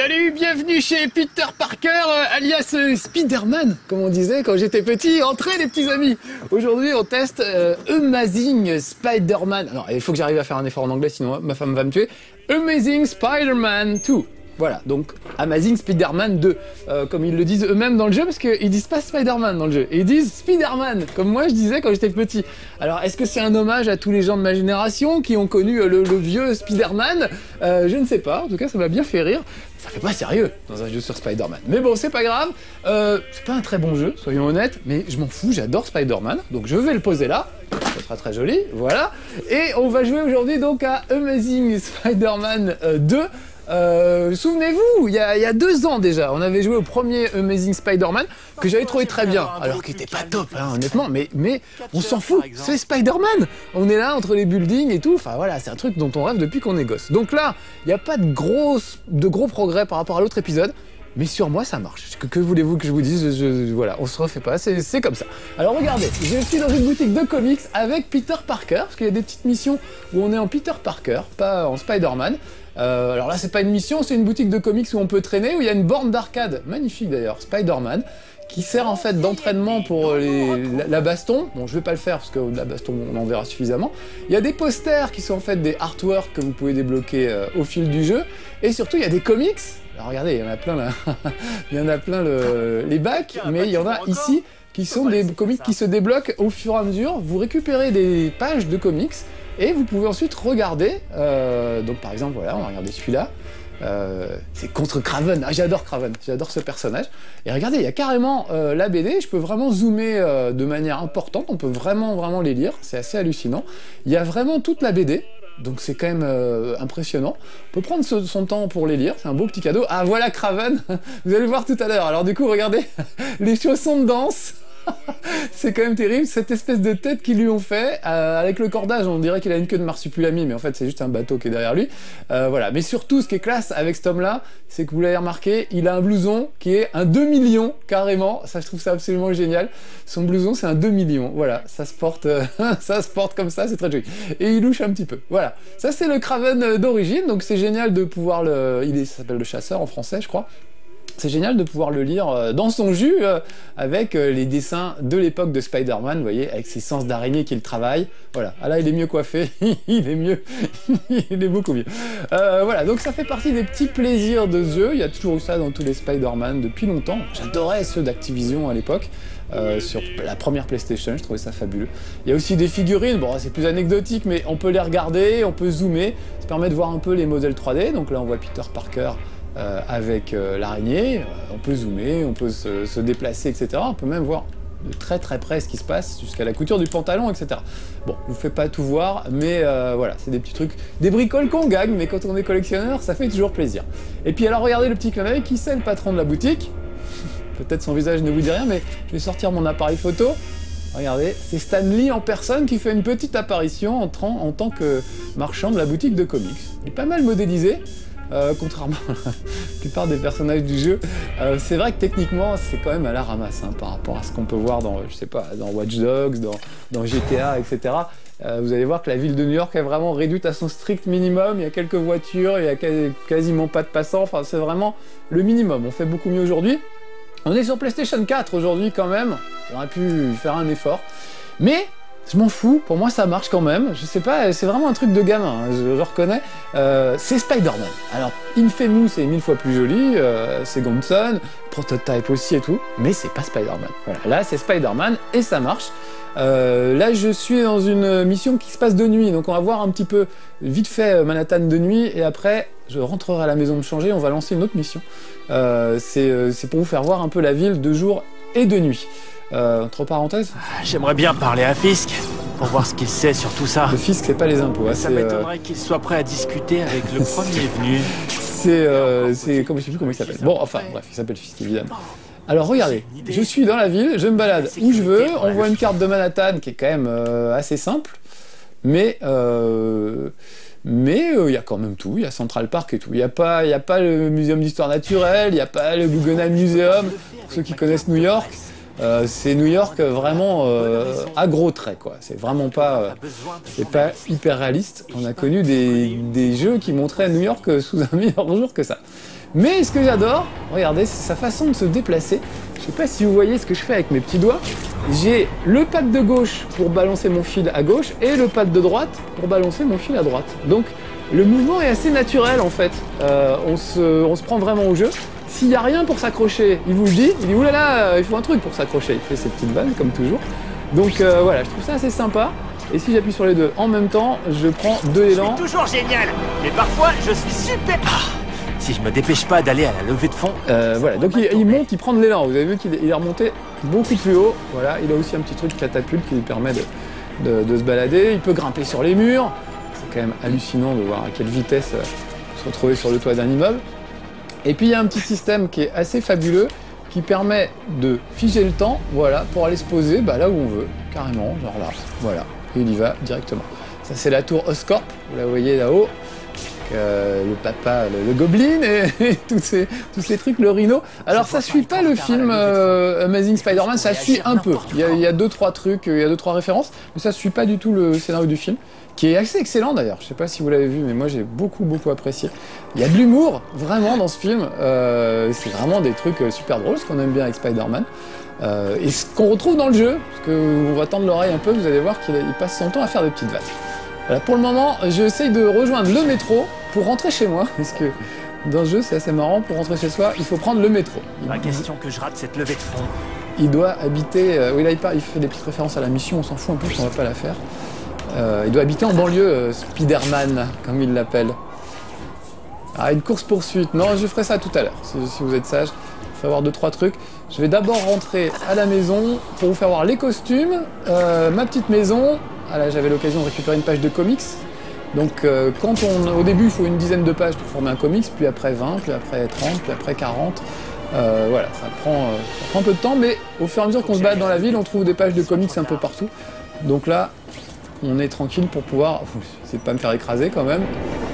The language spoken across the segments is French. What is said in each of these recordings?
Salut, bienvenue chez Peter Parker, alias Spider-Man, comme on disait quand j'étais petit. Entrez les petits amis. Aujourd'hui on teste Amazing Spider-Man. Alors il faut que j'arrive à faire un effort en anglais sinon ma femme va me tuer. Amazing Spider-Man 2. Voilà, donc Amazing Spider-Man 2, comme ils le disent eux-mêmes dans le jeu, parce qu'ils disent pas Spider-Man dans le jeu, ils disent Spider-Man, comme moi je disais quand j'étais petit. Alors est-ce que c'est un hommage à tous les gens de ma génération qui ont connu le vieux Spider-Man? Je ne sais pas, en tout cas ça m'a bien fait rire. Ça fait pas sérieux dans un jeu sur Spider-Man. Mais bon, c'est pas grave, c'est pas un très bon jeu, soyons honnêtes, mais je m'en fous, j'adore Spider-Man, donc je vais le poser là, ça sera très joli, voilà. Et on va jouer aujourd'hui donc à Amazing Spider-Man 2. Souvenez-vous, il y a 2 ans déjà, on avait joué au premier Amazing Spider-Man que j'avais trouvé très bien, alors qu'il était pas top, hein, honnêtement, mais on s'en fout, c'est Spider-Man. On est là entre les buildings et tout, enfin voilà, c'est un truc dont on rêve depuis qu'on est gosse. Donc là, il n'y a pas de gros progrès par rapport à l'autre épisode, mais sur moi ça marche. Que voulez-vous que je vous dise? Voilà, on se refait pas, c'est comme ça. Alors regardez, je suis dans une boutique de comics avec Peter Parker, parce qu'il y a des petites missions où on est en Peter Parker, pas en Spider-Man. Alors là c'est pas une mission, c'est une boutique de comics où on peut traîner, où il y a une borne d'arcade, magnifique d'ailleurs, Spider-Man, qui sert en fait d'entraînement pour la baston. Bon, je vais pas le faire parce que la baston on en verra suffisamment. Il y a des posters qui sont en fait des artworks que vous pouvez débloquer au fil du jeu, et surtout il y a des comics. Alors regardez, il y en a plein là, il y en a plein les bacs, mais il y en a ici qui sont des comics qui se débloquent au fur et à mesure. Vous récupérez des pages de comics et vous pouvez ensuite regarder, donc par exemple voilà, on va regarder celui-là, c'est contre Kraven, ah, j'adore Kraven, j'adore ce personnage, et regardez, il y a carrément la BD, je peux vraiment zoomer de manière importante, on peut vraiment les lire, c'est assez hallucinant, il y a vraiment toute la BD, donc c'est quand même impressionnant, on peut prendre son temps pour les lire, c'est un beau petit cadeau. Ah voilà Kraven, vous allez le voir tout à l'heure, alors du coup regardez, les chaussons de danse. C'est quand même terrible, cette espèce de tête qu'ils lui ont fait, avec le cordage, on dirait qu'il a une queue de marsupilami, mais en fait c'est juste un bateau qui est derrière lui. Voilà. Mais surtout, ce qui est classe avec cet homme-là, c'est que vous l'avez remarqué, il a un blouson qui est un 2 millions, carrément, ça je trouve ça absolument génial. Son blouson c'est un 2 millions, voilà, ça se porte, ça se porte comme ça, c'est très joli. Et il louche un petit peu, voilà. Ça c'est le Kraven d'origine, donc c'est génial de pouvoir ça s'appelle le chasseur en français je crois. C'est génial de pouvoir le lire dans son jus avec les dessins de l'époque de Spider-Man, vous voyez, avec ses sens d'araignée qu'il travaille. Voilà, ah là il est mieux coiffé, il est mieux, il est beaucoup mieux. Voilà, donc ça fait partie des petits plaisirs de ce jeu, il y a toujours eu ça dans tous les Spider-Man depuis longtemps. J'adorais ceux d'Activision à l'époque. Sur la première PlayStation, je trouvais ça fabuleux. Il y a aussi des figurines, bon c'est plus anecdotique, mais on peut les regarder, on peut zoomer, ça permet de voir un peu les modèles 3D, donc là on voit Peter Parker avec l'araignée, on peut zoomer, on peut se déplacer, etc. On peut même voir de très près ce qui se passe, jusqu'à la couture du pantalon, etc. Bon, je vous fais pas tout voir, mais voilà, c'est des petits trucs, des bricoles qu'on gagne, mais quand on est collectionneur, ça fait toujours plaisir. Et puis alors regardez le petit clin d'œil, qui c'est le patron de la boutique? Peut-être son visage ne vous dit rien, mais je vais sortir mon appareil photo. Regardez, c'est Stan Lee en personne qui fait une petite apparition en tant que marchand de la boutique de comics. Il est pas mal modélisé. Contrairement à la plupart des personnages du jeu, c'est vrai que techniquement c'est quand même à la ramasse hein, par rapport à ce qu'on peut voir dans, je sais pas, dans Watch Dogs, dans GTA, etc. Vous allez voir que la ville de New York est vraiment réduite à son strict minimum, il y a quelques voitures, il y a quasiment pas de passants, enfin c'est vraiment le minimum, on fait beaucoup mieux aujourd'hui. On est sur PlayStation 4 aujourd'hui quand même, j'aurais pu faire un effort, mais je m'en fous, pour moi ça marche quand même, je sais pas, c'est vraiment un truc de gamin, hein, je reconnais, c'est Spider-Man. Alors, Infamous c'est 1000 fois plus joli, c'est Gunson, Prototype aussi et tout, mais c'est pas Spider-Man. Voilà, là c'est Spider-Man et ça marche. Là je suis dans une mission qui se passe de nuit, donc on va voir un petit peu vite fait Manhattan de nuit, et après je rentrerai à la maison me changer, on va lancer une autre mission. C'est pour vous faire voir un peu la ville de jour et de nuit. Entre parenthèses, j'aimerais bien parler à Fisk pour voir ce qu'il sait sur tout ça. Le Fisk, c'est pas les impôts. Hein, ça m'étonnerait qu'il soit prêt à discuter avec le premier venu. C'est comme je sais plus comment il s'appelle. Bon, enfin bref, il s'appelle Fisk évidemment. Alors regardez, je suis dans la ville, je me balade où je veux, on voit une carte de Manhattan qui est quand même assez simple, mais il y a quand même tout, il y a Central Park et tout. Il n'y a pas le Muséum d'Histoire Naturelle, il n'y a pas le Guggenheim Museum, pour ceux qui connaissent New York. C'est New York vraiment à gros traits, quoi. C'est vraiment pas, c'est pas hyper réaliste. On a connu des jeux qui montraient New York sous un meilleur jour que ça. Mais ce que j'adore, regardez, c'est sa façon de se déplacer. Je sais pas si vous voyez ce que je fais avec mes petits doigts. J'ai le pad de gauche pour balancer mon fil à gauche et le pad de droite pour balancer mon fil à droite. Donc le mouvement est assez naturel en fait. On se prend vraiment au jeu. S'il n'y a rien pour s'accrocher, il vous le dit. Il dit oulala, il faut un truc pour s'accrocher. Il fait ses petites vannes comme toujours. Donc voilà, je trouve ça assez sympa. Et si j'appuie sur les deux en même temps, je prends deux élans. C'est toujours génial, mais parfois je suis super... Si je me dépêche pas d'aller à la levée de fond... Voilà, donc il monte, il prend de l'élan. Vous avez vu qu'il est remonté beaucoup plus haut. Voilà, il a aussi un petit truc catapulte qui lui permet de se balader. Il peut grimper sur les murs. C'est quand même hallucinant de voir à quelle vitesse se retrouver sur le toit d'un immeuble. Et puis il y a un petit système qui est assez fabuleux qui permet de figer le temps, voilà, pour aller se poser là où on veut, carrément, genre là, voilà, et il y va directement. Ça c'est la tour Oscorp, vous la voyez là-haut, le papa, le Goblin et tous ces trucs, le Rhino. Alors ça suit pas le film Amazing Spider-Man, ça suit un peu. Il y a 2-3 trucs, il y a 2-3 références, mais ça suit pas du tout le scénario du film, qui est assez excellent d'ailleurs. Je sais pas si vous l'avez vu, mais moi j'ai beaucoup apprécié. Il y a de l'humour vraiment dans ce film. C'est vraiment des trucs super drôles, ce qu'on aime bien avec Spider-Man. Et ce qu'on retrouve dans le jeu, parce que on va tendre l'oreille un peu, vous allez voir qu'il passe son temps à faire des petites vannes. Voilà, pour le moment, j'essaye de rejoindre le métro pour rentrer chez moi, parce que dans le jeu, c'est assez marrant, pour rentrer chez soi, il faut prendre le métro. Pas question que je rate cette levée de fond. Il doit habiter... oui, là, il fait des petites références à la mission, on s'en fout un peu, on va pas la faire. Il doit habiter en banlieue, Spider-Man, comme il l'appelle. Ah, une course-poursuite. Non, je ferai ça tout à l'heure, si vous êtes sage. Il faut avoir 2-3 trucs. Je vais d'abord rentrer à la maison pour vous faire voir les costumes, ma petite maison. Ah là, j'avais l'occasion de récupérer une page de comics. Donc, au début, il faut une dizaine de pages pour former un comics, puis après 20, puis après 30, puis après 40. Voilà, ça prend un peu de temps, mais au fur et à mesure qu'on se balade dans la ville, on trouve des pages de comics un peu partout. Donc là, on est tranquille pour pouvoir... Essayez de pas me faire écraser quand même.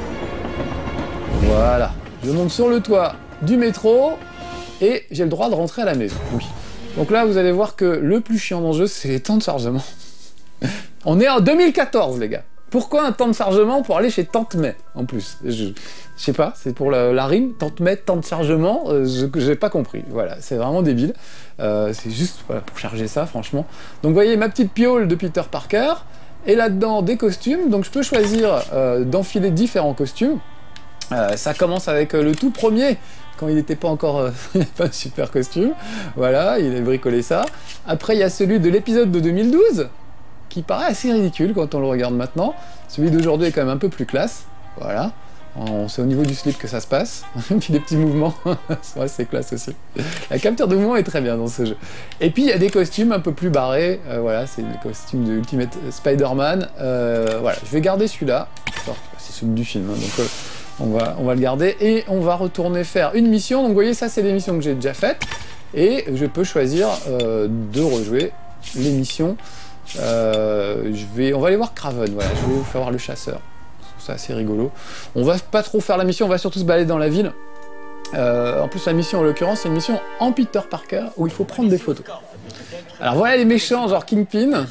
Voilà. Je monte sur le toit du métro et j'ai le droit de rentrer à la maison. Oui. Donc là, vous allez voir que le plus chiant dans le jeu, c'est les temps de chargement. On est en 2014, les gars. Pourquoi un temps de chargement pour aller chez Tante May, en plus? Je sais pas, c'est pour la rime. Tante May, temps de chargement, j'ai pas compris. Voilà, c'est vraiment débile. C'est juste voilà, pour charger ça, franchement. Donc vous voyez ma petite piole de Peter Parker. Et là-dedans, des costumes. Donc je peux choisir d'enfiler différents costumes. Ça commence avec le tout premier, quand il n'était pas encore... il n'avait pas de super costume. Voilà, il a bricolé ça. Après, il y a celui de l'épisode de 2012, qui paraît assez ridicule quand on le regarde maintenant. Celui d'aujourd'hui est quand même un peu plus classe. Voilà. C'est au niveau du slip que ça se passe. Puis des petits mouvements. C'est classe aussi. La capture de mouvement est très bien dans ce jeu. Et puis il y a des costumes un peu plus barrés. Voilà, c'est le costume de Ultimate Spider-Man. Voilà, je vais garder celui-là. C'est celui du film, hein, donc on va le garder. Et on va retourner faire une mission. Donc vous voyez, ça c'est les missions que j'ai déjà faites. Et je peux choisir de rejouer les missions. On va aller voir Kraven. Voilà, je vais vous faire voir le chasseur. C'est assez rigolo. On va pas trop faire la mission, on va surtout se balader dans la ville. En plus, la mission en l'occurrence, c'est une mission en Peter Parker où il faut prendre des photos. Alors voilà les méchants, genre Kingpin.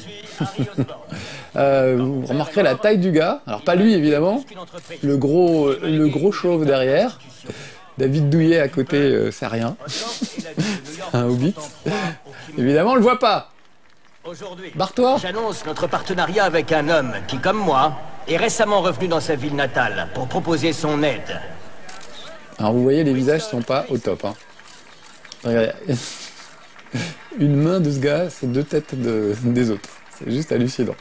Vous remarquerez la taille du gars. Alors pas lui évidemment. Le gros chauve derrière. David Douillet à côté, c'est rien. Un hobbit. Évidemment, on le voit pas. Barre-toi. J'annonce notre partenariat avec un homme qui, comme moi, est récemment revenu dans sa ville natale pour proposer son aide. Alors vous voyez, les visages sont pas au top. Hein. Regardez. Une main de ce gars, c'est 2 têtes des autres. C'est juste hallucinant.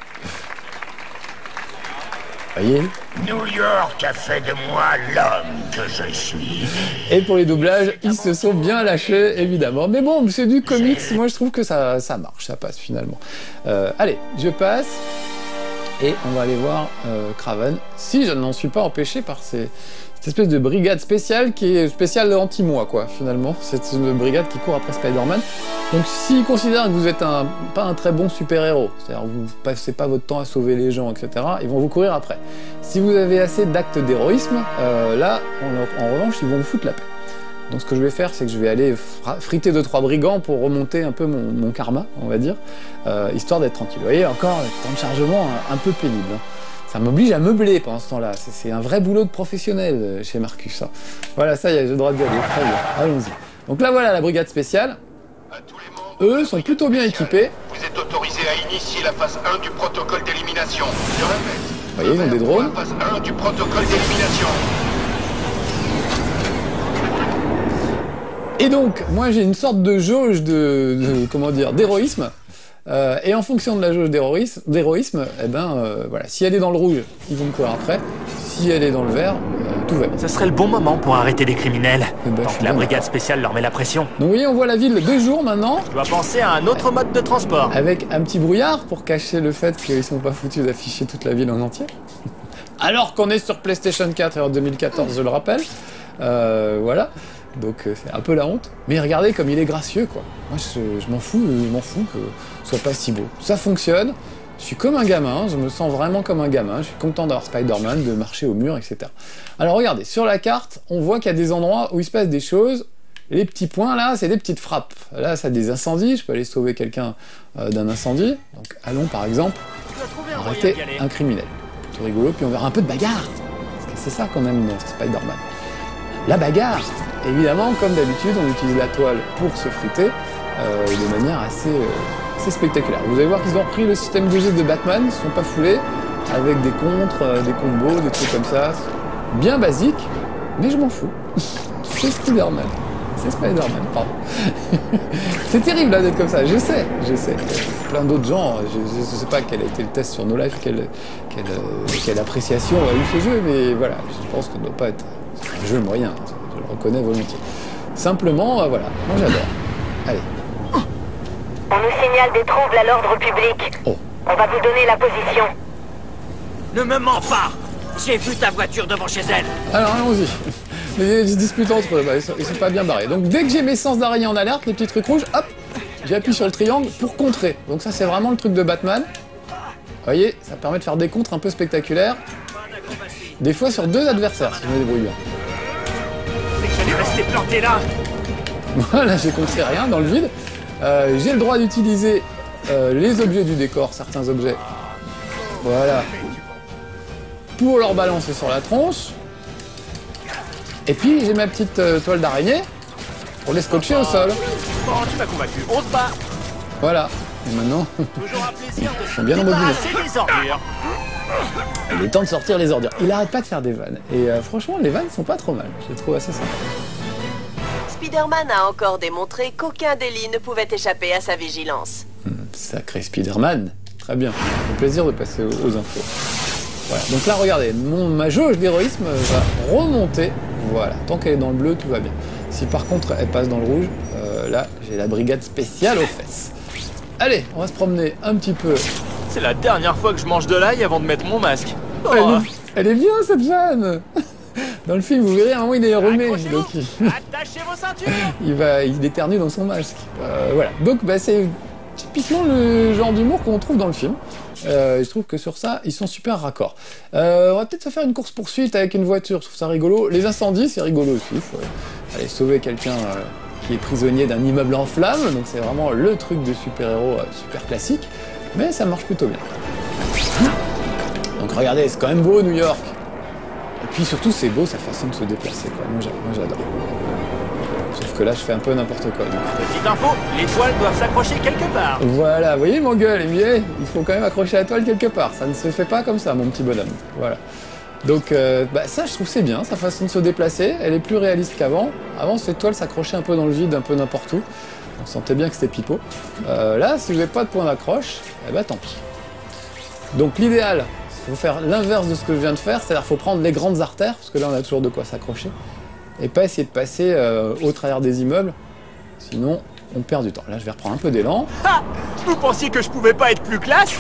Voyez. New York a fait de moi l'homme que je suis. Et pour les doublages, ils se sont bien lâchés, évidemment. Mais bon, c'est du comics, moi je trouve que ça marche, ça passe finalement. Allez, je passe. Et on va aller voir Kraven, si je n'en suis pas empêché par cette espèce de brigade spéciale qui est spéciale anti-moi, quoi, finalement. C'est une brigade qui court après Spider-Man. Donc s'ils considèrent que vous êtes pas un très bon super-héros, c'est-à-dire que vous passez pas votre temps à sauver les gens, etc., ils vont vous courir après. Si vous avez assez d'actes d'héroïsme, là, en revanche, ils vont vous foutre la paix. Donc ce que je vais faire, c'est que je vais aller friter 2-3 brigands pour remonter un peu mon karma, on va dire, histoire d'être tranquille. Vous voyez, encore, temps de chargement un peu pénible. Hein. Ça m'oblige à meubler pendant ce temps-là. C'est un vrai boulot de professionnel chez Marcus. Ça. Voilà, ça y est, j'ai le droit d'y aller. Très bien, allons-y. Donc là, voilà la brigade spéciale. Eux sont plutôt bien équipés. Vous êtes autorisés à initier la phase 1 du protocole d'élimination. Je répète. Vous voyez, ils ont des drones. La phase 1 du protocole d'élimination. Et donc, moi j'ai une sorte de jauge comment dire, d'héroïsme. Et en fonction de la jauge d'héroïsme, eh ben voilà, si elle est dans le rouge, ils vont me courir après. Si elle est dans le vert, tout va bien. Ce serait le bon moment pour arrêter les criminels. Eh ben, Tant que la brigade spéciale leur met la pression. Donc vous voyez, on voit la ville de jour maintenant. Je dois penser à un autre mode de transport. Avec un petit brouillard pour cacher le fait qu'ils sont pas foutus d'afficher toute la ville en entier. Alors qu'on est sur PlayStation 4 et en 2014, je le rappelle. Voilà. Donc c'est un peu la honte. Mais regardez comme il est gracieux, quoi. Moi je m'en fous que ce soit pas si beau. Ça fonctionne. Je suis comme un gamin, je me sens vraiment comme un gamin. Je suis content d'avoir Spider-Man, de marcher au mur, etc. Alors regardez, sur la carte, on voit qu'il y a des endroits où il se passe des choses. Les petits points là, c'est des petites frappes. Là, ça a des incendies. Je peux aller sauver quelqu'un d'un incendie. Donc allons par exemple arrêter un criminel. Plutôt rigolo. Puis on verra un peu de bagarre. Parce que c'est ça qu'on aime dans Spider-Man. La bagarre. Évidemment, comme d'habitude, on utilise la toile pour se friter de manière assez spectaculaire. Vous allez voir qu'ils ont repris le système de jeu de Batman. Ils ne sont pas foulés avec des contres, des combos, des trucs comme ça. Bien basique, mais je m'en fous. C'est Spider-Man. C'est Spider-Man, pardon. C'est terrible d'être comme ça, je sais. Plein d'autres gens, je ne sais pas quel a été le test sur No Life, quelle appréciation a eu ce jeu, mais voilà, je pense que ça ne doit pas être un jeu moyen, je le reconnais volontiers. Simplement, voilà, moi j'adore. Allez. On nous signale des troubles à l'ordre public. Oh. On va vous donner la position. Ne me mens pas. J'ai vu ta voiture devant chez elle. Alors allons-y. Ils se disputent entre eux, ils sont pas bien barrés. Donc dès que j'ai mes sens d'araignée en alerte, les petits trucs rouges, hop, j'appuie sur le triangle pour contrer. Donc ça c'est vraiment le truc de Batman. Vous voyez, ça permet de faire des contres un peu spectaculaires. Des fois sur deux adversaires, si je me débrouille bien. C'est que j'allais rester planté là. Voilà, j'ai contré rien dans le vide. J'ai le droit d'utiliser les objets du décor, certains objets. Voilà. Pour leur balancer sur la tronche. Et puis j'ai ma petite toile d'araignée pour les scotcher au sol. Bon, tu m'as convaincu. On se bat. Voilà. Et maintenant, Toujours un plaisir de sont bien embobinés. débarrasser des ordures. Il est temps de sortir les ordures. Il arrête pas de faire des vannes. Et franchement, les vannes sont pas trop mal. Je les trouve assez sympas. Spider-Man a encore démontré qu'aucun délit ne pouvait échapper à sa vigilance. Sacré Spider-Man. Très bien. Ça fait plaisir de passer aux infos. Voilà. Donc là, regardez, ma jauge d'héroïsme va remonter. Voilà. Tant qu'elle est dans le bleu, tout va bien. Si par contre elle passe dans le rouge, là, j'ai la brigade spéciale aux fesses. Allez, on va se promener un petit peu. C'est la dernière fois que je mange de l'ail avant de mettre mon masque. Oh. Elle est bien cette vanne. Dans le film, vous verrez, à un moment il est remet. Donc Attachez vos ceintures. il éternue dans son masque. Voilà. Donc c'est typiquement le genre d'humour qu'on trouve dans le film. Je trouve que sur ça, ils sont super raccords. On va peut-être se faire une course-poursuite avec une voiture, je trouve ça rigolo. Les incendies, c'est rigolo aussi. Il faut aller sauver quelqu'un qui est prisonnier d'un immeuble en flammes. Donc c'est vraiment le truc de super-héros super classique. Mais ça marche plutôt bien. Donc regardez, c'est quand même beau New York. Et puis surtout, c'est beau sa façon de se déplacer, quoi. Moi j'adore. Sauf que là, je fais un peu n'importe quoi. Donc. Petite info, les toiles doivent s'accrocher quelque part. Voilà, vous voyez mon gueule, il faut quand même accrocher la toile quelque part. Ça ne se fait pas comme ça, mon petit bonhomme. Voilà. Donc ça, je trouve c'est bien, sa façon de se déplacer. Elle est plus réaliste qu'avant. Avant, cette toile s'accrochait un peu dans le vide, un peu n'importe où. On sentait bien que c'était pipeau. Là, si vous n'avez pas de point d'accroche, eh ben tant pis. Donc l'idéal, il faut faire l'inverse de ce que je viens de faire, c'est-à-dire qu'il faut prendre les grandes artères, parce que là on a toujours de quoi s'accrocher, et pas essayer de passer au travers des immeubles, sinon on perd du temps. Là je vais reprendre un peu d'élan. Ah, vous pensiez que je pouvais pas être plus classe?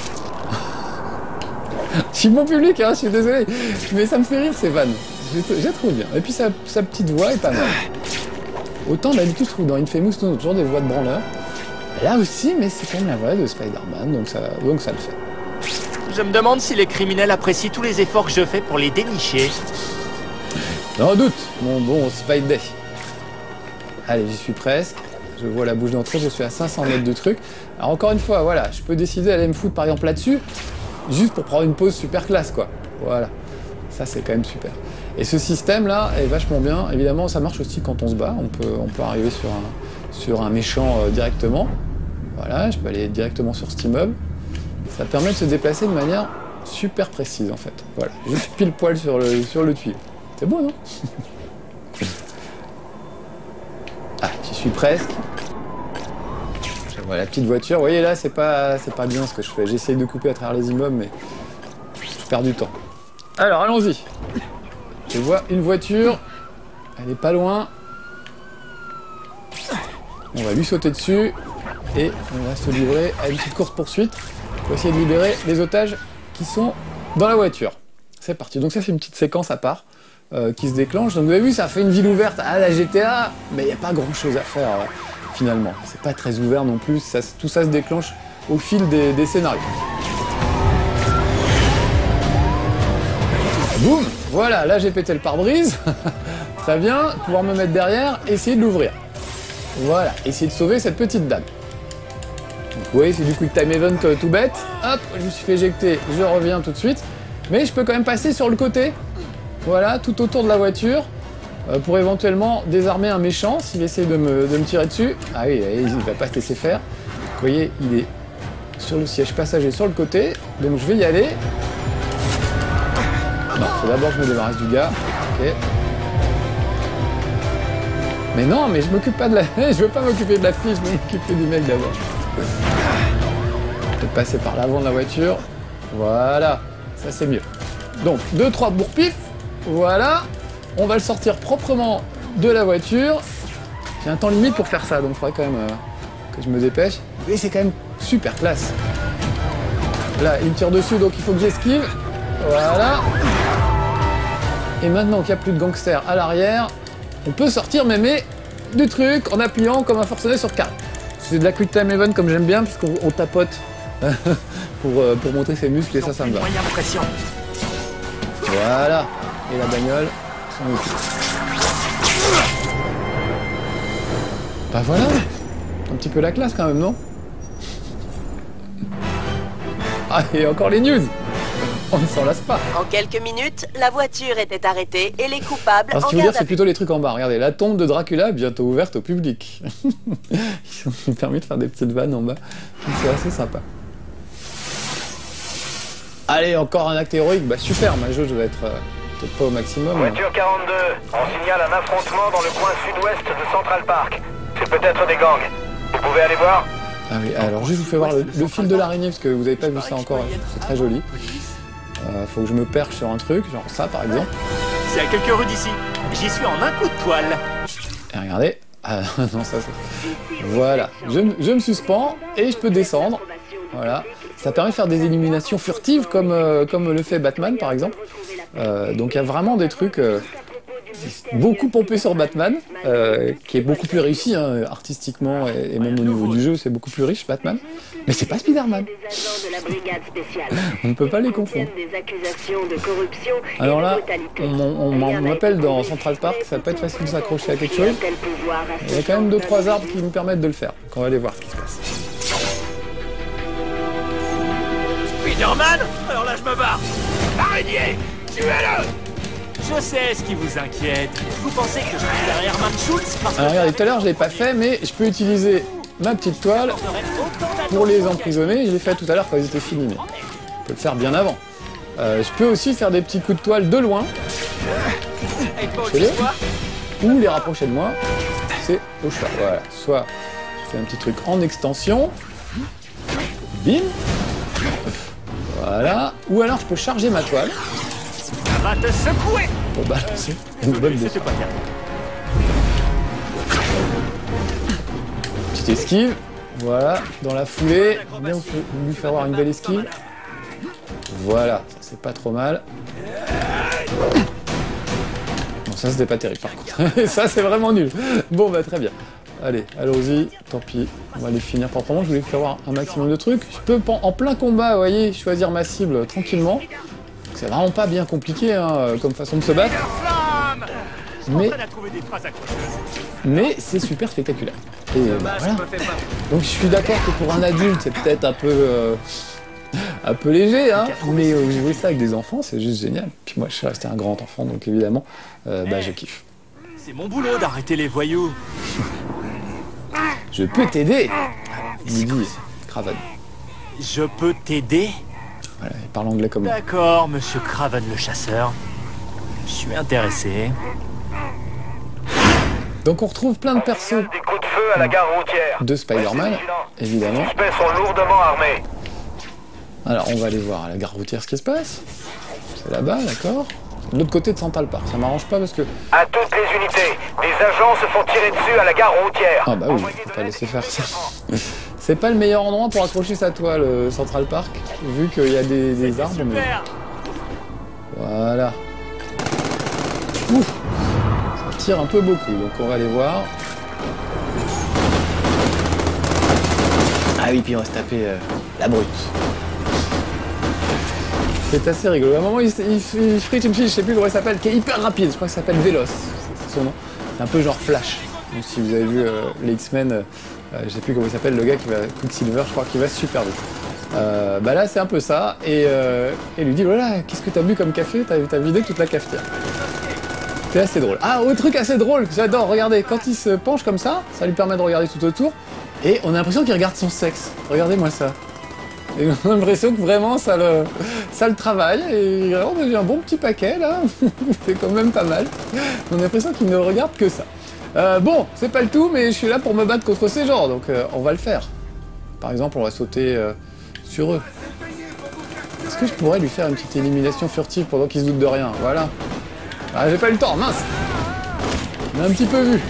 Je suis bon public, hein, je suis désolé, mais ça me fait rire ces vannes, j'ai trouvé bien. Et puis sa petite voix est pas mal. Autant d'habitude je trouve dans Infamous nous on a toujours des voix de branleurs. Là aussi, mais c'est quand même la voix de Spider-Man, donc ça le fait. Je me demande si les criminels apprécient tous les efforts que je fais pour les dénicher. Sans doute, mon bon Spidey. Allez, j'y suis presque. Je vois la bouche d'entrée, je suis à 500 mètres de truc. Alors encore une fois, voilà, je peux décider d'aller me foutre par exemple là-dessus. juste pour prendre une pause super classe, quoi. Voilà. Ça, c'est quand même super. Et ce système-là est vachement bien. Évidemment, ça marche aussi quand on se bat. On peut arriver sur un méchant directement. Voilà, je peux aller directement sur cet immeuble. Ça permet de se déplacer de manière super précise, en fait. Voilà, juste pile poil sur le tuyau. C'est beau, non? Ah, j'y suis presque. Je vois la petite voiture. Vous voyez là, c'est pas bien ce que je fais. J'essaye de couper à travers les immeubles, mais je perds du temps. Alors, allons-y. Je vois une voiture. Elle est pas loin. On va lui sauter dessus. Et on va se livrer à une petite course-poursuite pour essayer de libérer les otages qui sont dans la voiture. C'est parti. Donc ça, c'est une petite séquence à part. Qui se déclenche. Donc vous avez vu, ça fait une ville ouverte à la GTA, mais il n'y a pas grand chose à faire finalement. C'est pas très ouvert non plus, tout ça se déclenche au fil des scénarios. Boum! Voilà, là j'ai pété le pare-brise. Très bien, pouvoir me mettre derrière, essayer de l'ouvrir. Voilà, essayer de sauver cette petite dame. Donc vous voyez, c'est du quick time event tout bête. Hop, je me suis fait éjecter, je reviens tout de suite. Mais je peux quand même passer sur le côté. Voilà, tout autour de la voiture, pour éventuellement désarmer un méchant s'il essaye de me tirer dessus. Ah oui, il va pas se laisser faire. Vous voyez, il est sur le siège passager sur le côté, donc je vais y aller. Non, faut d'abord que je me débarrasse du gars. Ok. Mais non, mais je m'occupe pas de la... je veux pas m'occuper de la fille, je veux m'occuper du mec d'abord. Peut-être passer par l'avant de la voiture. Voilà, ça c'est mieux. Donc, 2-3 bourre-pif. Voilà, on va le sortir proprement de la voiture. J'ai un temps limite pour faire ça, donc il faudrait quand même que je me dépêche. Et c'est quand même super classe. Là, il me tire dessus, donc il faut que j'esquive. Voilà. Et maintenant qu'il n'y a plus de gangsters à l'arrière, on peut sortir mémé du truc en appuyant comme un forcené sur carré. C'est de la quick time event comme j'aime bien, puisqu'on tapote pour montrer ses muscles, et ça me va. Voilà. Et la bagnole s'en occupe. Bah voilà, un petit peu la classe quand même, non? Ah, et encore les news. On ne s'en lasse pas. En quelques minutes, la voiture était arrêtée et les coupables Alors, ce en qui veut garde dire, c'est plutôt les trucs en bas. Regardez, la tombe de Dracula bientôt ouverte au public. Ils ont permis de faire des petites vannes en bas. C'est assez sympa. Allez, encore un acte héroïque. Bah super, ma jauge va être peut-être pas au maximum. Voiture 42, on signale un affrontement dans le coin sud-ouest de Central Park. C'est peut-être des gangs. Vous pouvez aller voir? Ah oui, alors juste je vous fais voir le fil de l'araignée, parce que vous n'avez pas vu ça encore, c'est très joli. Faut que je me perche sur un truc, genre ça par exemple. C'est à quelques rues d'ici. J'y suis en un coup de toile. Et regardez, ah non ça c'est... Voilà, je me suspends et je peux descendre. Voilà, ça permet de faire des éliminations furtives comme le fait Batman par exemple. Donc il y a vraiment des trucs beaucoup pompés sur Batman, qui est beaucoup plus réussi hein, artistiquement et même au niveau du jeu, c'est beaucoup plus riche Batman. Mais c'est pas Spider-Man. On ne peut pas les confondre. Alors là, on m'appelle dans Central Park, ça va pas être facile de s'accrocher à quelque chose. Il y a quand même 2-3 arbres qui me permettent de le faire. On va aller voir ce qui se passe. Spider-Man? Alors là, je me barre. Araignée, tuez-le! Je sais ce qui vous inquiète. Vous pensez que je suis derrière Matt Schultz parce que... Alors regardez, tout à l'heure je l'ai pas fait, mais je peux utiliser ma petite toile pour les emprisonner. Je l'ai fait tout à l'heure quand ils étaient filmés. Je peux le faire bien avant. Je peux aussi faire des petits coups de toile de loin. Ou les rapprocher de moi. C'est au choix. Voilà. Soit je fais un petit truc en extension. Bim. Voilà. Ou alors je peux charger ma toile. Ça va te secouer! Pour balancer une bonne descente. C'était pas bien. Petite esquive. Voilà. Dans la foulée. Bien lui faire avoir une belle esquive. Voilà. Ça c'est pas trop mal. Bon, ça c'était pas terrible par contre. Ça c'est vraiment nul. Bon bah très bien. Allez, allons-y, tant pis, on va les finir proprement, je voulais faire voir un maximum de trucs. Je peux en plein combat, vous voyez, choisir ma cible tranquillement. C'est vraiment pas bien compliqué hein, comme façon de se battre. Mais c'est super spectaculaire. Et voilà. Donc je suis d'accord que pour un adulte, c'est peut-être un un peu léger, hein. Mais jouer ça avec des enfants, c'est juste génial. Puis moi, je suis resté un grand enfant, donc évidemment, je kiffe. C'est mon boulot d'arrêter les voyous. Je peux t'aider, dit Craven. Je peux t'aider? Voilà, il parle anglais comme moi. D'accord, monsieur Craven le chasseur. Je suis intéressé. Donc on retrouve plein de persos Des coups de feu à la gare routière. de Spider-Man, évidemment. Les suspects sont lourdement armés. Alors on va aller voir à la gare routière ce qui se passe. C'est là-bas, d'accord. De l'autre côté de Central Park, ça m'arrange pas parce que... À toutes les unités, des agents se font tirer dessus à la gare routière. Ah bah oui, faut pas laisser faire ça. C'est pas le meilleur endroit pour accrocher sa toile, Central Park, vu qu'il y a des arbres, mais... Super. Voilà. Ouf, ça tire un peu beaucoup, donc on va aller voir. Ah oui, puis on va se taper la brute. C'est assez rigolo. À un moment, il frite une fille, je sais plus comment elle s'appelle, qui est hyper rapide. Je crois qu'elle s'appelle Véloce, c'est son nom. C'est un peu genre Flash. Donc, si vous avez vu les X-Men, je sais plus comment il s'appelle, le gars qui va Quicksilver, je crois qu'il va super vite. Bah là, c'est un peu ça. Et lui dit, voilà, qu'est-ce que t'as bu comme café? T'as vidé toute la cafetière. C'est assez drôle. Ah, autre truc assez drôle, j'adore, regardez, quand il se penche comme ça lui permet de regarder tout autour. Et on a l'impression qu'il regarde son sexe. Regardez-moi ça. Et on a l'impression que vraiment ça le travaille. Et oh, j'ai un bon petit paquet là. C'est quand même pas mal. On a l'impression qu'il ne regarde que ça. Bon, c'est pas le tout, mais je suis là pour me battre contre ces gens, donc on va le faire. Par exemple, on va sauter sur eux. Est-ce que je pourrais lui faire une petite élimination furtive pendant qu'il se doute de rien? Voilà. Ah, j'ai pas eu le temps, mince. On a un petit peu vu.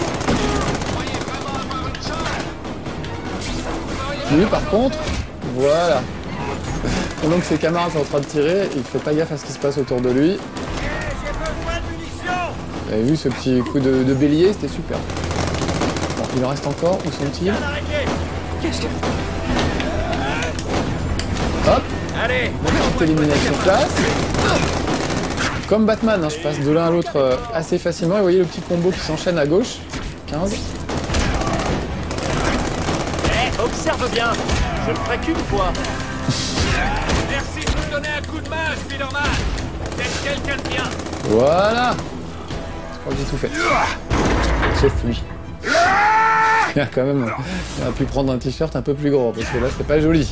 Lui, par contre, voilà. Pendant que ses camarades sont en train de tirer, il fait pas gaffe à ce qui se passe autour de lui. Vous avez vu ce petit coup de bélier, c'était super. Bon, il en reste encore, où sont-ils? Hop, petite élimination classe. Comme Batman, hein, je passe de l'un à l'autre assez facilement. Et vous voyez le petit combo qui s'enchaîne à gauche. 15. Observe bien, je le ferai qu'une fois. Merci de me donner un coup de main, Spider-Man. T'es quelqu'un de bien. Voilà. Je crois que j'ai tout fait. Sauf lui. Il a quand même on a pu prendre un t-shirt un peu plus grand, parce que là, c'est pas joli.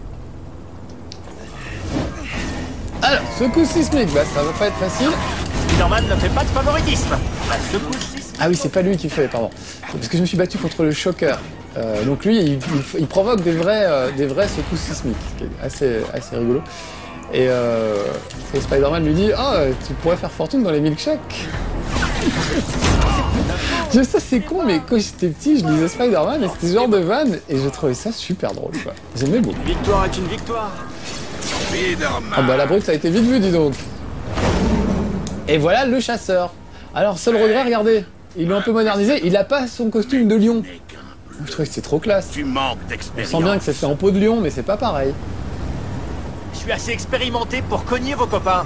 Alors, secousse sismique, bah ça va pas être facile. Spider-Man ne fait pas de favoritisme. La secousse sismique. Ah oui, c'est pas lui qui fait, pardon. Parce que je me suis battu contre le Shocker. Donc lui, il provoque des vraies secousses sismiques, ce qui est assez rigolo. Et Spider-Man lui dit « Ah, tu pourrais faire fortune dans les milkshakes !» Je sais, c'est con, mais quand j'étais petit, je lisais Spider-Man et c'était ce genre de vanne, et j'ai trouvé ça super drôle, quoi. J'aimais beaucoup. Une victoire est une victoire. Ah bah la brute, ça a été vite vu, dis donc. Et voilà le chasseur. Alors, seul regret, regardez, ils l'ont un peu modernisé, il a pas son costume de lion. Je trouvais que c'est trop classe. Tu manques On d'expérience. sent bien que c'est fait en peau de lion, mais c'est pas pareil. Je suis assez expérimenté pour cogner vos copains.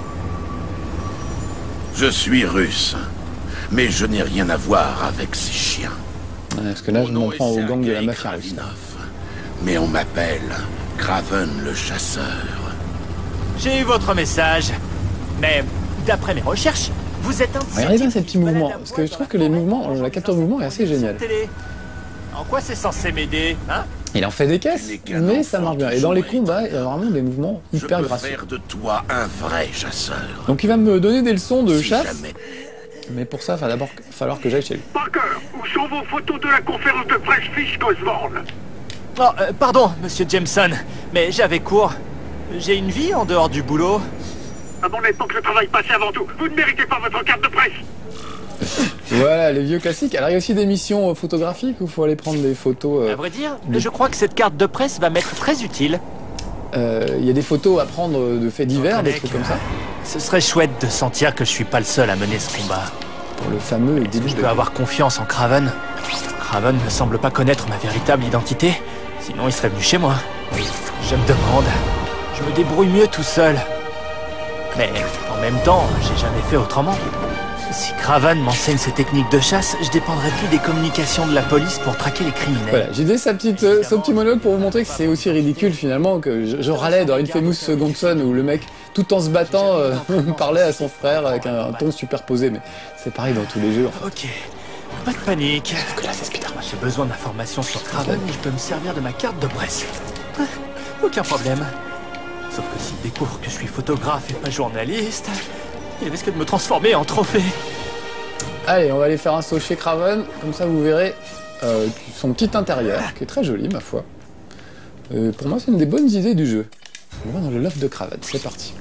Je suis russe, mais je n'ai rien à voir avec ces chiens. Ouais, parce que là, je m'en prends au gang de la mafia russe. Mais on m'appelle Craven le chasseur. J'ai eu votre message. Mais d'après mes recherches, vous êtes un Regardez bien ces petits mouvements, parce que je trouve que les mouvements, la capture de mouvement est assez géniale. En quoi c'est censé m'aider, hein? Il en fait des caisses, mais ça marche bien. Et dans les combats, il y a vraiment des mouvements hyper Je peux gracieux. faire de toi un vrai chasseur. Donc il va me donner des leçons de Si chasse, jamais. mais pour ça, il va d'abord falloir que j'aille chez lui. Parker, où sont vos photos de la conférence de presse Fish Osborne? Oh, pardon, monsieur Jameson, mais j'avais cours. J'ai une vie en dehors du boulot. À mon époque, le travail passait avant tout. Vous ne méritez pas votre carte de presse. Voilà, les vieux classiques. Alors il y a aussi des missions photographiques où il faut aller prendre des photos. À vrai dire, je crois que cette carte de presse va m'être très utile. Il y a des photos à prendre de faits divers, des Mec, trucs comme ça. Ce serait chouette de sentir que je suis pas le seul à mener ce combat. Pour le fameux début Je de... peux avoir confiance en Craven. Craven ne semble pas connaître ma véritable identité, sinon il serait venu chez moi. Je me demande, je me débrouille mieux tout seul. Mais en même temps, j'ai jamais fait autrement. Si Craven m'enseigne ses techniques de chasse, je dépendrai plus des communications de la police pour traquer les criminels. Voilà, j'ai dit son petit monologue pour vous montrer que c'est aussi ridicule finalement que je râlais dans Infamous Second Son où le mec, tout en se battant, parlait à son frère avec un ton superposé, mais c'est pareil dans tous les jeux. Enfin. Ok, pas de panique. Sauf que là c'est Spider-Man. J'ai besoin d'informations sur Craven et je peux me servir de ma carte de presse. Aucun problème. Sauf que s'il découvre que je suis photographe et pas journaliste, il risque de me transformer en trophée. Allez, on va aller faire un saut chez Craven, comme ça vous verrez son petit intérieur, qui est très joli ma foi. Pour moi c'est une des bonnes idées du jeu. On va dans le loft de Craven, c'est parti.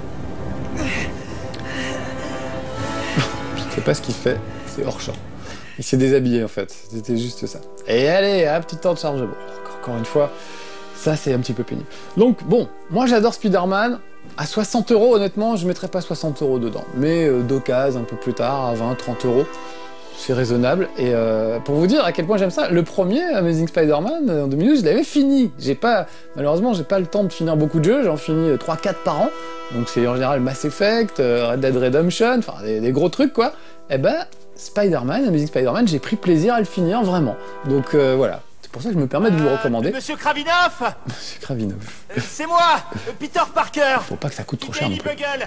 Je sais pas ce qu'il fait, c'est hors champ. Il s'est déshabillé en fait, c'était juste ça. Et allez, un petit temps de chargement. Encore une fois, ça c'est un petit peu pénible. Donc bon, moi j'adore Spider-Man. À 60 €, honnêtement, je mettrais pas 60 € dedans. Mais d'occasion, un peu plus tard, à 20, 30 €, c'est raisonnable. Et pour vous dire à quel point j'aime ça, le premier Amazing Spider-Man, en 2012, je l'avais fini. Malheureusement, j'ai pas le temps de finir beaucoup de jeux, j'en finis 3-4 par an. Donc c'est en général Mass Effect, Red Dead Redemption, enfin des gros trucs quoi. Et ben, Spider-Man, Amazing Spider-Man, j'ai pris plaisir à le finir vraiment. Donc voilà. C'est pour ça que je me permets de vous le recommander. Monsieur Kravinov. Monsieur Kravinov. C'est moi, Peter Parker. Faut pas que ça coûte trop cher non plus. Bugle.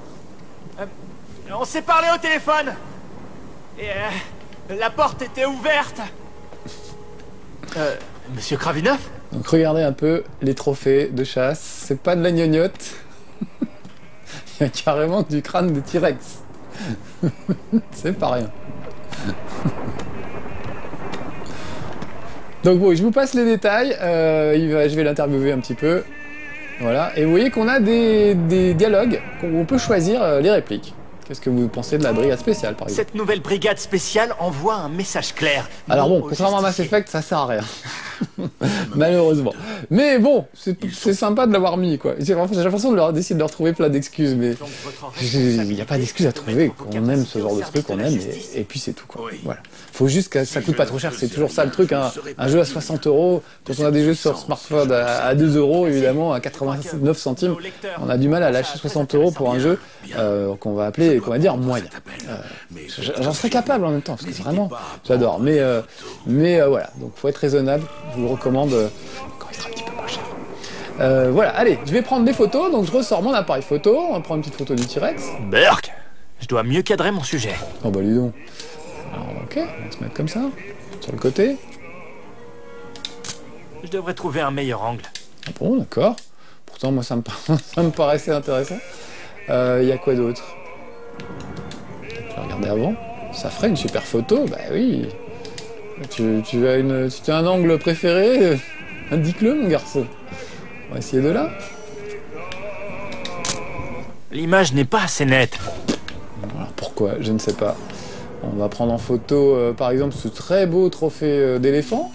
On s'est parlé au téléphone. Et la porte était ouverte. Monsieur Kravinov. Donc regardez un peu les trophées de chasse. C'est pas de la gnognotte. Il y a carrément du crâne de T-Rex. C'est pas rien. Donc bon, je vous passe les détails, je vais l'interviewer un petit peu, voilà, et vous voyez qu'on a des dialogues, où on peut choisir les répliques. Qu'est-ce que vous pensez de la brigade spéciale, par exemple? Cette nouvelle brigade spéciale envoie un message clair. Alors bon, contrairement à Mass Effect, ça sert à rien. Malheureusement. Mais bon, c'est sympa de l'avoir mis, quoi. J'ai l'impression d'essayer de leur trouver plein d'excuses, mais il n'y a pas d'excuses à trouver. On aime ce genre de truc, on aime, et puis c'est tout, quoi. Voilà. Faut juste que ça coûte pas trop cher, c'est toujours ça le truc, hein. Un jeu à 60 €, quand on a des jeux sur smartphone à 2 €, évidemment, à 89 centimes, on a du mal à lâcher 60 € pour un jeu qu'on va appeler, qu'on va dire moyen. J'en serais capable en même temps, parce que vraiment, j'adore. Mais voilà, donc faut être raisonnable, je vous le recommande quand il sera un petit peu moins cher. Voilà, allez, je vais prendre des photos, donc je ressors mon appareil photo, on va prendre une petite photo du T-Rex. Burk, je dois mieux cadrer mon sujet. Oh bah dis donc. Alors, ok, on va se mettre comme ça, sur le côté. Je devrais trouver un meilleur angle. Ah bon, d'accord. Pourtant, moi, ça me paraissait intéressant. Il y a quoi d'autre? Je vais regarder avant. Ça ferait une super photo, bah oui. Tu as un angle préféré? Indique-le, mon garçon. On va essayer de là. L'image n'est pas assez nette. Alors pourquoi? Je ne sais pas. On va prendre en photo, par exemple, ce très beau trophée d'éléphant.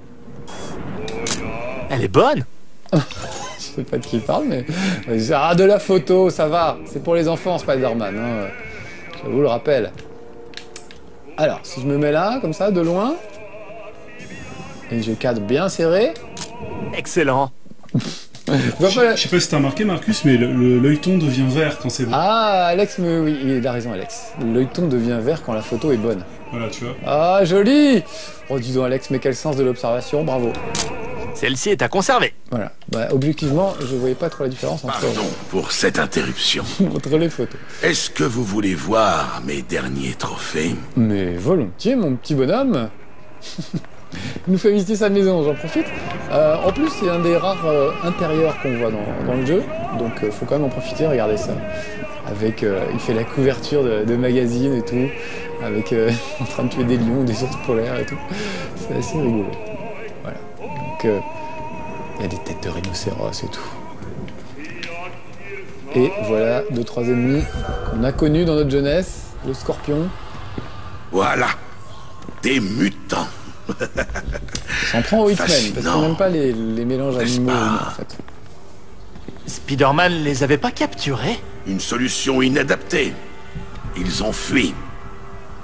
Elle est bonne. Je sais pas de qui il parle, mais... Ah, de la photo, ça va. C'est pour les enfants, Spider-Man. Hein. Je vous le rappelle. Alors, si je me mets là, comme ça, de loin, et je cadre bien serré... Excellent. Je sais pas si t'as remarqué, Marcus, mais l'œilleton devient vert quand c'est bon. Ah, Alex, oui, il a raison, Alex. L'œilleton devient vert quand la photo est bonne. Voilà, tu vois. Ah, joli! Oh, dis donc, Alex, mais quel sens de l'observation, bravo. Celle-ci est à conserver. Voilà. Bah, objectivement, je voyais pas trop la différence entre... Pardon pour cette interruption. entre les photos. Est-ce que vous voulez voir mes derniers trophées? Mais volontiers, mon petit bonhomme. Il nous fait visiter sa maison, j'en profite. En plus, c'est un des rares intérieurs qu'on voit dans le jeu, donc faut quand même en profiter, regardez ça. Avec, il fait la couverture de magazine et tout, avec en train de tuer des lions, des ours polaires et tout. C'est assez rigolo. Voilà. Donc, il y a des têtes de rhinocéros et tout. Et voilà 2-3 ennemis qu'on a connus dans notre jeunesse, le scorpion. Voilà, des mutants. S'en prend au Hitman, parce qu'on n'aime pas les mélanges animaux en fait. Spider-Man les avait pas capturés? Une solution inadaptée. Ils ont fui.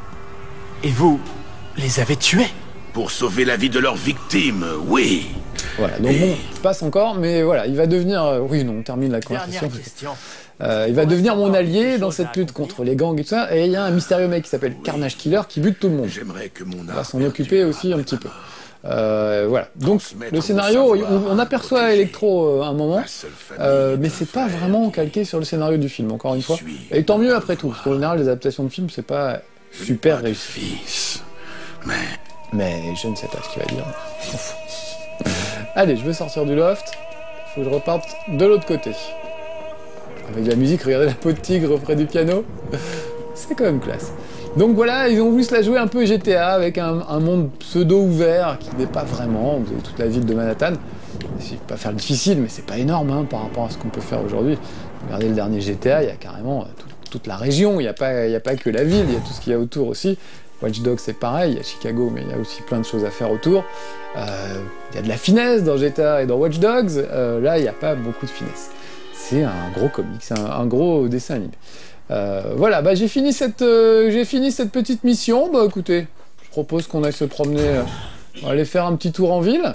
Et vous les avez tués? Pour sauver la vie de leurs victimes, oui. Voilà, donc bon, je passe encore, mais voilà, il va devenir... oui, non, on termine la conversation. Dernière question. Il va devenir mon allié dans cette lutte contre les gangs et tout ça, et il y a un mystérieux mec qui s'appelle Carnage Killer qui bute tout le monde. On va s'en occuper aussi un petit peu. Voilà. Donc le scénario, on aperçoit Electro à un moment, mais c'est pas vraiment calqué sur le scénario du film, encore une fois. Et tant mieux après tout, parce qu'en général les adaptations de films c'est pas super réussi. Mais je ne sais pas ce qu'il va dire. On s'en fout. Allez, je veux sortir du loft. Faut que je reparte de l'autre côté. Avec la musique, regardez la peau de tigre près du piano. C'est quand même classe. Donc voilà, ils ont voulu se la jouer un peu GTA avec un monde pseudo-ouvert qui n'est pas vraiment. Vous avez toute la ville de Manhattan. Je vais pas faire le difficile, mais c'est pas énorme hein, par rapport à ce qu'on peut faire aujourd'hui. Regardez le dernier GTA, il y a carrément toute la région. Il n'y a pas que la ville, il y a tout ce qu'il y a autour aussi. Watch Dogs c'est pareil, il y a Chicago, mais il y a aussi plein de choses à faire autour. Il y a de la finesse dans GTA et dans Watch Dogs. Là, il n'y a pas beaucoup de finesse. C'est un gros comic, c'est un gros dessin animé. Voilà, bah j'ai fini cette petite mission. Bah écoutez, je propose qu'on aille se promener, on va aller faire un petit tour en ville.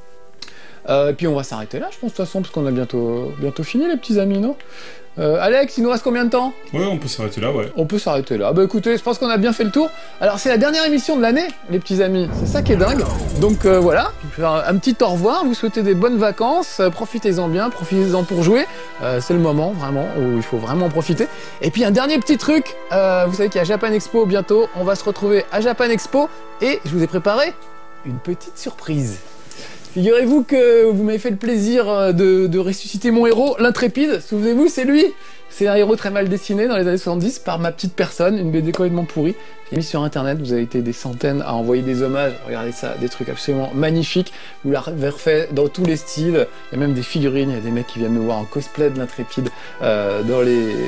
Et puis on va s'arrêter là, je pense de toute façon, parce qu'on a bientôt fini les petits amis, non? Alex, il nous reste combien de temps? Ouais, on peut s'arrêter là, ouais. On peut s'arrêter là. Bah écoutez, je pense qu'on a bien fait le tour. Alors c'est la dernière émission de l'année, les petits amis. C'est ça qui est dingue. Donc voilà, je vais faire un petit au revoir, vous souhaitez des bonnes vacances, profitez-en bien, profitez-en pour jouer. C'est le moment, vraiment, où il faut vraiment profiter. Et puis un dernier petit truc, vous savez qu'il y a Japan Expo bientôt. On va se retrouver à Japan Expo et je vous ai préparé une petite surprise. Figurez-vous que vous m'avez fait le plaisir de ressusciter mon héros, l'Intrépide. Souvenez-vous, c'est lui. C'est un héros très mal dessiné dans les années 70 par ma petite personne, une BD complètement pourrie. J'ai mis sur internet, vous avez été des centaines à envoyer des hommages. Regardez ça, des trucs absolument magnifiques. Vous l'avez refait dans tous les styles. Il y a même des figurines, il y a des mecs qui viennent me voir en cosplay de l'Intrépide dans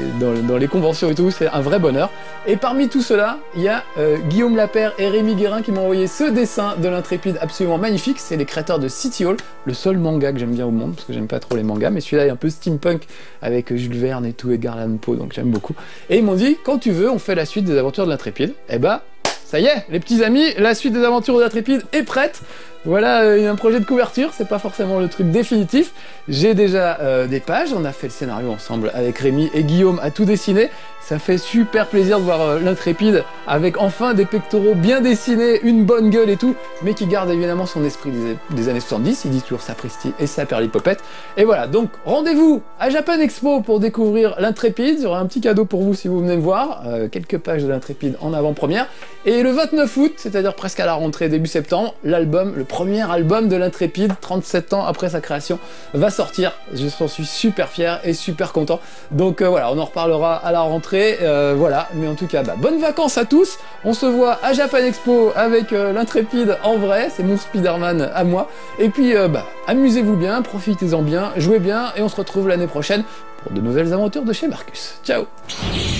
les conventions et tout. C'est un vrai bonheur. Et parmi tout cela, il y a Guillaume Lapère et Rémi Guérin qui m'ont envoyé ce dessin de l'Intrépide absolument magnifique. C'est les créateurs de City Hall, le seul manga que j'aime bien au monde, parce que j'aime pas trop les mangas, mais celui-là est un peu steampunk avec Jules Verne et tout, Edgar Allan Poe, donc j'aime beaucoup. Et ils m'ont dit, quand tu veux, on fait la suite des aventures de l'Intrépide. Et bah, ça y est, les petits amis, la suite des aventures de l'Intrépide est prête. Voilà un projet de couverture, c'est pas forcément le truc définitif. J'ai déjà des pages, on a fait le scénario ensemble avec Rémi et Guillaume à tout dessiner. Ça fait super plaisir de voir l'Intrépide avec enfin des pectoraux bien dessinés, une bonne gueule et tout, mais qui garde évidemment son esprit des années 70, il dit toujours sapristi et sa perlipopette. Et voilà, donc rendez-vous à Japan Expo pour découvrir l'Intrépide, il y aura un petit cadeau pour vous si vous venez me voir, quelques pages de l'Intrépide en avant-première. Et le 29 août, c'est-à-dire presque à la rentrée début septembre, l'album, le premier album de l'Intrépide, 37 ans après sa création, va sortir. Je suis super fier et super content. Donc voilà, on en reparlera à la rentrée. Voilà, mais en tout cas, bonnes vacances à tous. On se voit à Japan Expo avec l'Intrépide en vrai, c'est mon Spider-Man à moi. Et puis, amusez-vous bien, profitez-en bien, jouez bien, et on se retrouve l'année prochaine pour de nouvelles aventures de chez Marcus. Ciao!